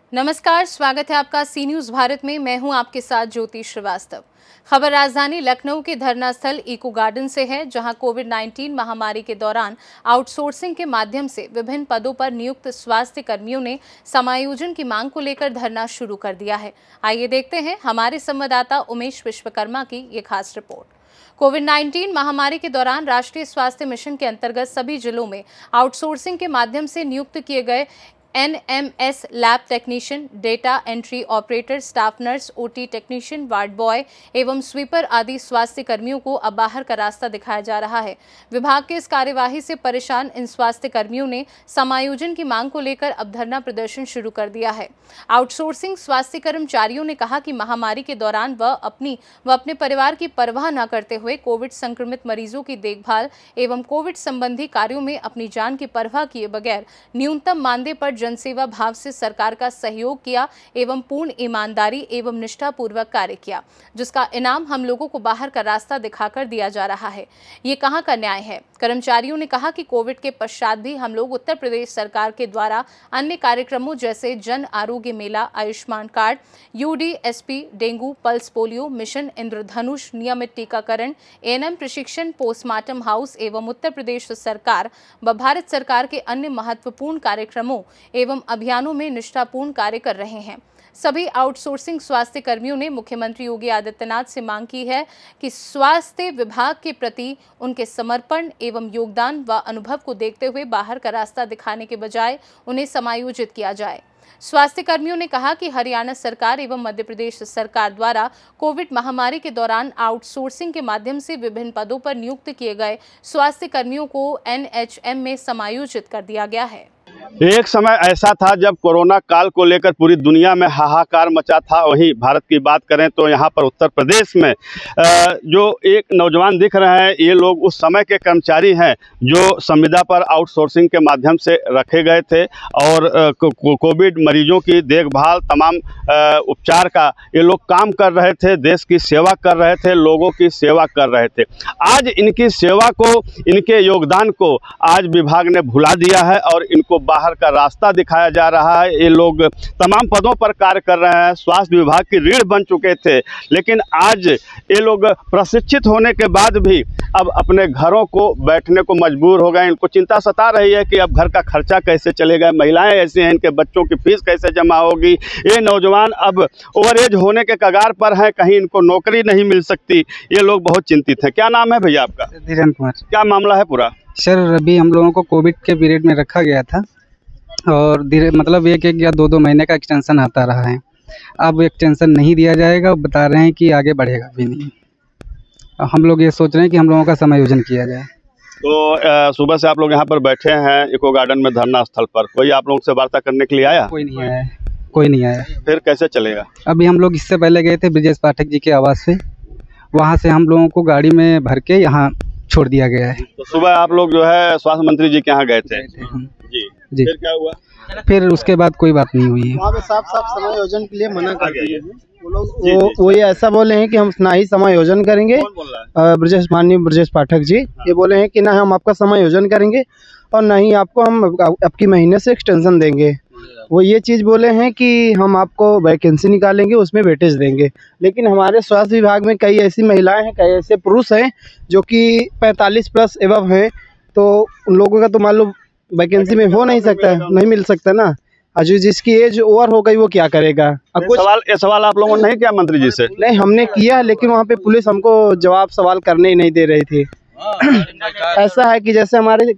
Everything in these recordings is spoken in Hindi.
नमस्कार, स्वागत है आपका सी न्यूज भारत में। मैं हूं आपके साथ ज्योति श्रीवास्तव। खबर राजधानी लखनऊ के धरना स्थल इको गार्डन से है, जहां कोविड-19 महामारी के दौरान आउटसोर्सिंग के माध्यम से विभिन्न पदों पर नियुक्त स्वास्थ्य कर्मियों ने समायोजन की मांग को लेकर धरना शुरू कर दिया है। आइए देखते हैं हमारे संवाददाता उमेश विश्वकर्मा की ये खास रिपोर्ट। कोविड-19 महामारी के दौरान राष्ट्रीय स्वास्थ्य मिशन के अंतर्गत सभी जिलों में आउटसोर्सिंग के माध्यम से नियुक्त किए गए NMS lab technician, data entry operator, staff nurse, OT technician, ward boy एवं स्वीपर आदि स्वास्थ्य कर्मियों को अब बाहर का रास्ता दिखाया जा रहा है। विभाग के इस कार्यवाही से परेशान इन स्वास्थ्य कर्मियों ने समायोजन की मांग को लेकर अब धरना प्रदर्शन शुरू कर दिया है। आउटसोर्सिंग स्वास्थ्य कर्मचारियों ने कहा कि महामारी के दौरान वह अपने परिवार की परवाह न करते हुए कोविड संक्रमित मरीजों की देखभाल एवं कोविड संबंधी कार्यों में अपनी जान की परवाह किए बगैर न्यूनतम मानदेय पर जनसेवा भाव से सरकार का सहयोग किया एवं पूर्ण ईमानदारी एवं निष्ठापूर्वक कार्य किया, जिसका इनाम हम लोगों को बाहर का रास्ता दिखाकर दिया जा रहा है। ये कहां का न्याय है? कर्मचारियों ने कहा कि कोविड के पश्चात भी हम लोग उत्तर प्रदेश सरकार के द्वारा अन्य कार्यक्रमों जैसे जन आरोग्य मेला, Ayushman card, UDSP, dengue, pulse polio, mission Indradhanush, नियमित टीकाकरण, ANM प्रशिक्षण, पोस्टमार्टम हाउस एवं उत्तर प्रदेश सरकार व भारत सरकार के अन्य महत्वपूर्ण कार्यक्रमों एवं अभियानों में निष्ठापूर्ण कार्य कर रहे हैं। सभी आउटसोर्सिंग स्वास्थ्य कर्मियों ने मुख्यमंत्री योगी आदित्यनाथ से मांग की है कि स्वास्थ्य विभाग के प्रति उनके समर्पण एवं योगदान व अनुभव को देखते हुए बाहर का रास्ता दिखाने के बजाय उन्हें समायोजित किया जाए। स्वास्थ्य कर्मियों ने कहा कि हरियाणा सरकार एवं मध्य प्रदेश सरकार द्वारा कोविड महामारी के दौरान आउटसोर्सिंग के माध्यम से विभिन्न पदों पर नियुक्त किए गए स्वास्थ्य कर्मियों को NHM में समायोजित कर दिया गया है। एक समय ऐसा था जब कोरोना काल को लेकर पूरी दुनिया में हाहाकार मचा था। वहीं भारत की बात करें तो यहाँ पर उत्तर प्रदेश में जो एक नौजवान दिख रहे हैं, ये लोग उस समय के कर्मचारी हैं जो संविदा पर आउटसोर्सिंग के माध्यम से रखे गए थे और कोविड मरीजों की देखभाल, तमाम उपचार का ये लोग काम कर रहे थे, देश की सेवा कर रहे थे, लोगों की सेवा कर रहे थे। आज इनकी सेवा को, इनके योगदान को आज विभाग ने भुला दिया है और इनको बाहर का रास्ता दिखाया जा रहा है। ये लोग तमाम पदों पर कार्य कर रहे हैं, स्वास्थ्य विभाग की रीढ़ बन चुके थे, लेकिन आज ये लोग प्रशिक्षित होने के बाद भी अब अपने घरों को बैठने को मजबूर हो गए। इनको चिंता सता रही है कि अब घर का खर्चा कैसे चलेगा, महिलाएं ऐसी हैं, इनके बच्चों की फीस कैसे जमा होगी। ये नौजवान अब ओवर एज होने के कगार पर हैं, कहीं इनको नौकरी नहीं मिल सकती। ये लोग बहुत चिंतित हैं। क्या नाम है भैया आपका? धीरेन्द्र कुमार। क्या मामला है पूरा? सर, अभी हम लोगों को कोविड के पीरियड में रखा गया था और धीरे मतलब एक या दो महीने का एक्सटेंशन आता रहा है। अब एक्सटेंशन नहीं दिया जाएगा, बता रहे हैं कि आगे बढ़ेगा भी नहीं। हम लोग ये सोच रहे हैं कि हम लोगों का समायोजन किया जाए। तो सुबह से आप लोग यहाँ पर बैठे हैं इको गार्डन में धरना स्थल पर, कोई आप लोगों से वार्ता करने के लिए आया? कोई नहीं आया, कोई नहीं आया। फिर कैसे चलेगा? अभी हम लोग इससे पहले गए थे ब्रजेश पाठक जी के आवास पे, वहाँ से हम लोगों को गाड़ी में भर के यहाँ छोड़ दिया गया है। तो सुबह आप लोग जो है स्वास्थ्य मंत्री जी के यहाँ गए थे? जी। फिर क्या हुआ? फिर उसके बाद कोई बात नहीं हुई है। वहाँ पे साफ समायोजन के लिए मना कर दिए हैं वो लोग। वो ये ऐसा बोले हैं कि हम ना ही समायोजन करेंगे। माननीय ब्रजेश पाठक जी ये बोले हैं कि ना हम आपका समायोजन करेंगे और ना ही आपको हम आपकी महीने से एक्सटेंशन देंगे। वो ये चीज़ बोले हैं कि हम आपको वैकेंसी निकालेंगे, उसमें वेटेज देंगे। लेकिन हमारे स्वास्थ्य विभाग में कई ऐसी महिलाएं हैं, कई ऐसे पुरुष हैं जो कि 45 प्लस एबव हैं, तो उन लोगों का तो मान लो वैकेंसी में हो नहीं सकता है, नहीं मिल सकता ना। आज जिसकी एज ओवर हो गई वो क्या करेगा? अब कुछ सवाल आप लोगों ने नहीं किया मंत्री जी से? नहीं, हमने किया, लेकिन वहाँ पे पुलिस हमको जवाब सवाल करने ही नहीं दे रही थी। ऐसा है कि जैसे हमारे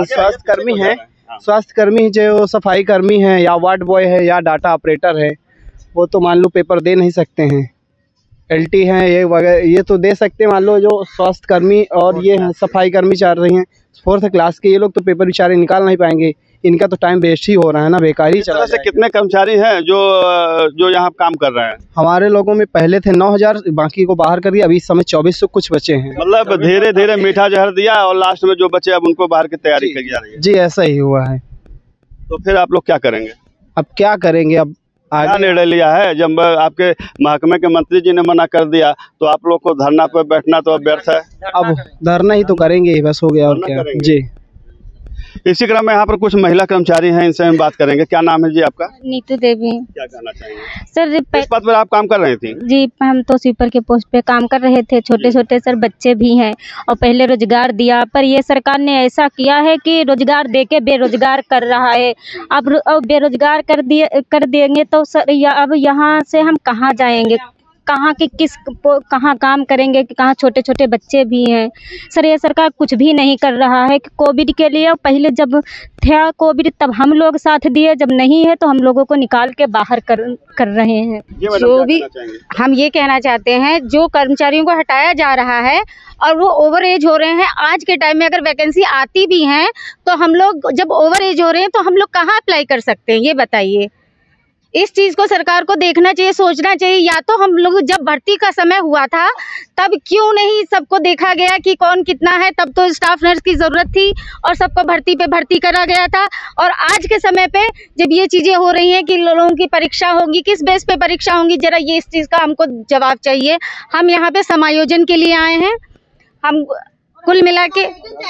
स्वास्थ्य कर्मी जो सफाई कर्मी हैं या वार्ड बॉय है या डाटा ऑपरेटर है, वो तो मान लो पेपर दे नहीं सकते हैं। LT हैं ये वगैरह, ये तो दे सकते हैं। मान लो जो स्वास्थ्य कर्मी और ये सफाई कर्मी चल रही हैं 4th क्लास के, ये लोग तो पेपर बेचारे निकाल नहीं पाएंगे। इनका तो टाइम वेस्ट ही हो रहा है ना, बेकार ही चला से। कितने कर्मचारी हैं जो यहाँ काम कर रहे हैं? हमारे लोगों में पहले थे 9000, बाकी को बाहर कर दिया। अभी इस समय 2400 कुछ बचे हैं। मतलब धीरे धीरे मीठा जहर दिया और लास्ट में जो बचे अब उनको बाहर की तैयारी की जा रही है। जी, ऐसा ही हुआ है। तो फिर आप लोग क्या करेंगे? अब क्या करेंगे? अब क्या निर्णय लिया है? जब आपके महकमे के मंत्री जी ने मना कर दिया तो आप लोग को धरना पर बैठना तो व्यर्थ है। अब धरना ही तो करेंगे, बस हो गया और क्या। जी। इसी क्रम में यहाँ पर कुछ महिला कर्मचारी हैं, इनसे हम बात करेंगे। क्या नाम है जी आपका? नीतू देवी। क्या कहना चाहेंगे सर इस पद पर आप काम कर रही थी? जी, हम तो स्वीपर के पोस्ट पे काम कर रहे थे। छोटे छोटे सर बच्चे भी हैं और पहले रोजगार दिया, पर ये सरकार ने ऐसा किया है कि रोजगार देके बेरोजगार कर रहा है। अब बेरोजगार कर देंगे तो सर अब यहाँ से हम कहाँ जाएंगे, कहाँ के कहाँ काम करेंगे, कहाँ छोटे छोटे बच्चे भी हैं। सर ये सरकार कुछ भी नहीं कर रहा है कि कोविड के लिए पहले जब था कोविड तब हम लोग साथ दिए, जब नहीं है तो हम लोगों को निकाल के बाहर कर रहे हैं। जो भी हम ये कहना चाहते हैं, जो कर्मचारियों को हटाया जा रहा है और वो ओवर एज हो रहे हैं, आज के टाइम में अगर वैकेंसी आती भी हैं तो हम लोग जब ओवर एज हो रहे हैं तो हम लोग कहाँ अप्लाई कर सकते हैं, ये बताइए। इस चीज़ को सरकार को देखना चाहिए, सोचना चाहिए। या तो हम लोग जब भर्ती का समय हुआ था तब क्यों नहीं सबको देखा गया कि कौन कितना है, तब तो स्टाफ नर्स की ज़रूरत थी और सबको भर्ती पे भर्ती करा गया था। और आज के समय पे जब ये चीज़ें हो रही हैं कि लोगों की परीक्षा होगी, किस बेस पे परीक्षा होंगी, ज़रा ये इस चीज़ का हमको जवाब चाहिए। हम यहाँ पे समायोजन के लिए आए हैं। हम कुल मिला के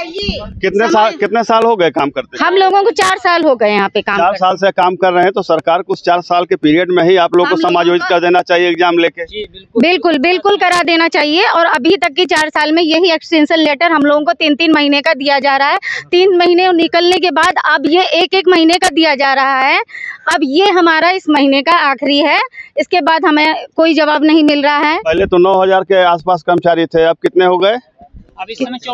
कितने साल हो गए काम करते? हम लोगों को 4 साल हो गए यहाँ पे काम 4 साल से काम कर रहे हैं, तो सरकार को उस 4 साल के पीरियड में ही आप लोगों को समायोजित कर देना चाहिए एग्जाम लेके। बिल्कुल बिल्कुल करा देना चाहिए। और अभी तक की 4 साल में यही एक्सटेंशन लेटर हम लोगों को 3-3 महीने का दिया जा रहा है। 3 महीने निकलने के बाद अब ये 1-1 महीने का दिया जा रहा है। अब ये हमारा इस महीने का आखिरी है, इसके बाद हमें कोई जवाब नहीं मिल रहा है। पहले तो 9000 के आसपास कर्मचारी थे, अब कितने हो गए? अब इस समय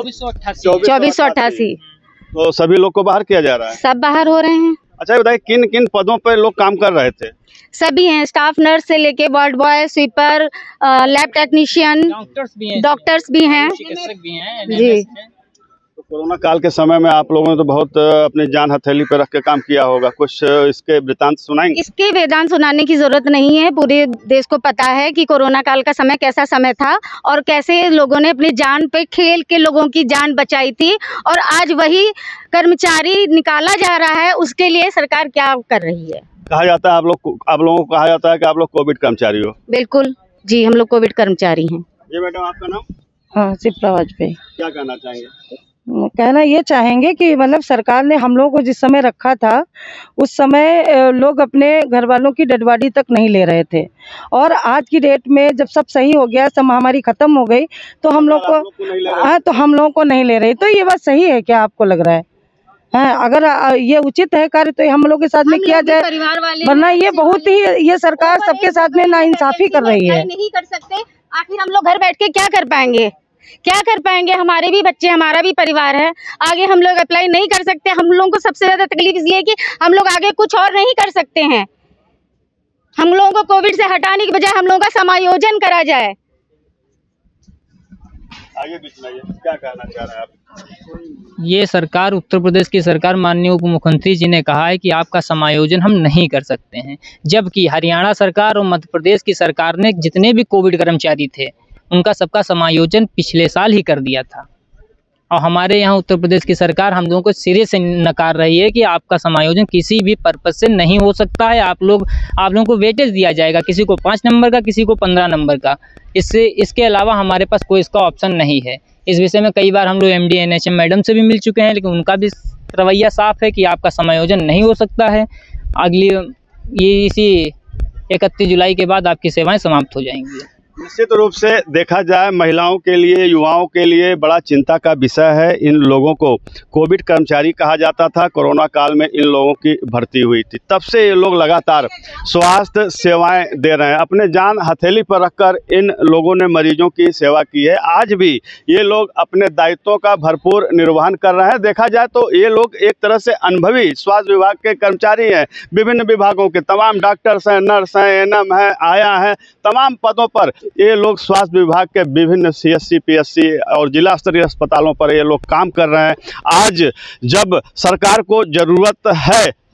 2488। तो सभी लोग को बाहर किया जा रहा है? सब बाहर हो रहे हैं। अच्छा बताइए, किन किन पदों पर लोग काम कर रहे थे? सभी हैं, स्टाफ नर्स से लेके ward boy, sweeper, lab technician, doctors भी हैं, चिकित्सक भी हैं जी। तो कोरोना काल के समय में आप लोगों ने तो बहुत अपनी जान हथेली पर रख के काम किया होगा, कुछ इसके वृतांत सुनाएंगे? इसके वेदांत सुनाने की जरूरत नहीं है। पूरे देश को पता है कि कोरोना काल का समय कैसा समय था और कैसे लोगों ने अपनी जान पे खेल के लोगों की जान बचाई थी। और आज वही कर्मचारी निकाला जा रहा है, उसके लिए सरकार क्या कर रही है। कहा जाता है आप लोगों को कहा जाता है कि आप लोग कोविड कर्मचारी हो। बिल्कुल जी, हम लोग कोविड कर्मचारी हैं। जी मैडम, आपका नाम? हाँ, शिप्रा वाजपेयी। क्या कहना चाहेंगे? कहना ये चाहेंगे कि मतलब सरकार ने हम लोगों को जिस समय रखा था उस समय लोग अपने घर वालों की डेड बॉडी तक नहीं ले रहे थे, और आज की डेट में जब सब सही हो गया, सब महामारी खत्म हो गई, तो हम लोग को तो हम लोगों को नहीं ले रहे। तो ये बात सही है क्या, आपको लग रहा है? हाँ, अगर ये उचित है कार्य तो हम लोग के साथ में किया जाए, वरना ये बहुत ही ये सरकार सबके साथ में नाइंसाफी कर रही है। नहीं कर सकते, आखिर हम लोग घर बैठ के क्या कर पाएंगे, क्या कर पाएंगे? हमारे भी बच्चे, हमारा भी परिवार है, आगे हम लोग अप्लाई नहीं कर सकते। हम लोगों को सबसे ज्यादा तकलीफ इसलिए है कि हम लोग आगे कुछ और नहीं कर सकते हैं। हम लोगों को कोविड से हटाने की बजाय हम लोगों का समायोजन करा जाए। आगे क्या कहना चाह रहे हैं आप? ये सरकार, उत्तर प्रदेश की सरकार, माननीय उप मुख्यमंत्री जी ने कहा है कि आपका समायोजन हम नहीं कर सकते हैं, जबकि हरियाणा सरकार और मध्य प्रदेश की सरकार ने जितने भी कोविड कर्मचारी थे उनका सबका समायोजन पिछले साल ही कर दिया था। और हमारे यहाँ उत्तर प्रदेश की सरकार हम लोगों को सिरे से नकार रही है कि आपका समायोजन किसी भी पर्पज से नहीं हो सकता है। आप लोगों को वेटेज दिया जाएगा, किसी को 5 नंबर का, किसी को 15 नंबर का। इसके अलावा हमारे पास कोई इसका ऑप्शन नहीं है। इस विषय में कई बार हम लोग MD NHM मैडम से भी मिल चुके हैं, लेकिन उनका भी रवैया साफ है कि आपका समायोजन नहीं हो सकता है। इसी 31 जुलाई के बाद आपकी सेवाएं समाप्त हो जाएंगी। निश्चित रूप से देखा जाए, महिलाओं के लिए, युवाओं के लिए बड़ा चिंता का विषय है। इन लोगों को कोविड कर्मचारी कहा जाता था। कोरोना काल में इन लोगों की भर्ती हुई थी, तब से ये लोग लगातार स्वास्थ्य सेवाएं दे रहे हैं। अपने जान हथेली पर रखकर इन लोगों ने मरीजों की सेवा की है। आज भी ये लोग अपने दायित्वों का भरपूर निर्वहन कर रहे हैं। देखा जाए तो ये लोग एक तरह से अनुभवी स्वास्थ्य विभाग के कर्मचारी हैं। विभिन्न विभागों के तमाम डॉक्टर्स हैं, नर्स हैं, ANM हैं, आया हैं, तमाम पदों पर ये लोग स्वास्थ्य विभाग के विभिन्न CSC, PSC और जिला स्तरीय अस्पतालों पर ये लोग काम कर रहे हैं। आज जब सरकार को जरूरत है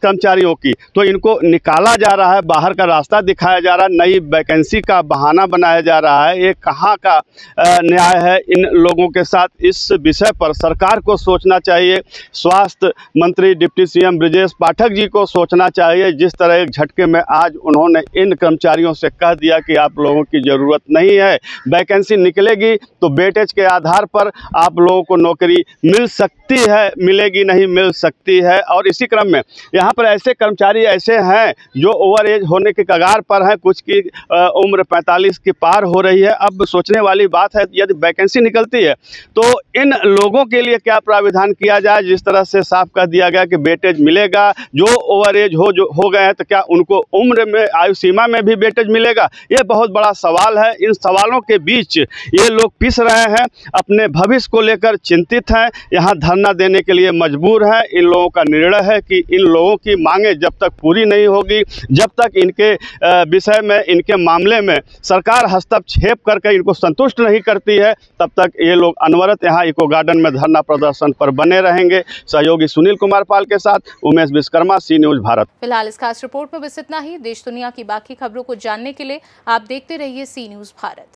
कर्मचारियों की, तो इनको निकाला जा रहा है, बाहर का रास्ता दिखाया जा रहा है, नई वैकेंसी का बहाना बनाया जा रहा है। ये कहाँ का न्याय है इन लोगों के साथ? इस विषय पर सरकार को सोचना चाहिए। स्वास्थ्य मंत्री डिप्टी सीएम ब्रजेश पाठक जी को सोचना चाहिए। जिस तरह एक झटके में आज उन्होंने इन कर्मचारियों से कह दिया कि आप लोगों की ज़रूरत नहीं है, वैकेंसी निकलेगी तो वेटेज के आधार पर आप लोगों को नौकरी मिल सकती है, मिलेगी नहीं मिल सकती है। और इसी क्रम में यहाँ पर ऐसे कर्मचारी ऐसे हैं जो ओवर एज होने के कगार पर हैं, कुछ की उम्र 45 के पार हो रही है। अब सोचने वाली बात है, यदि वैकेंसी निकलती है तो इन लोगों के लिए क्या प्राविधान किया जाए। जिस तरह से साफ कह दिया गया कि वेटेज मिलेगा, जो ओवर एज हो गए हैं तो क्या उनको उम्र में, आयु सीमा में भी वेटेज मिलेगा? ये बहुत बड़ा सवाल है। इन सवालों के बीच ये लोग पिस रहे हैं, अपने भविष्य को लेकर चिंतित हैं, यहाँ धरना देने के लिए मजबूर हैं। इन लोगों का निर्णय है कि इन लोगों की मांगें जब तक पूरी नहीं होगी, जब तक इनके विषय में, इनके मामले में सरकार हस्तक्षेप करके इनको संतुष्ट नहीं करती है, तब तक ये लोग अनवरत यहाँ इको गार्डन में धरना प्रदर्शन पर बने रहेंगे। सहयोगी सुनील कुमार पाल के साथ उमेश विश्वकर्मा, सी न्यूज़ भारत। फिलहाल इस खास रिपोर्ट में बस इतना ही। देश दुनिया की बाकी खबरों को जानने के लिए आप देखते रहिए सी न्यूज़ भारत।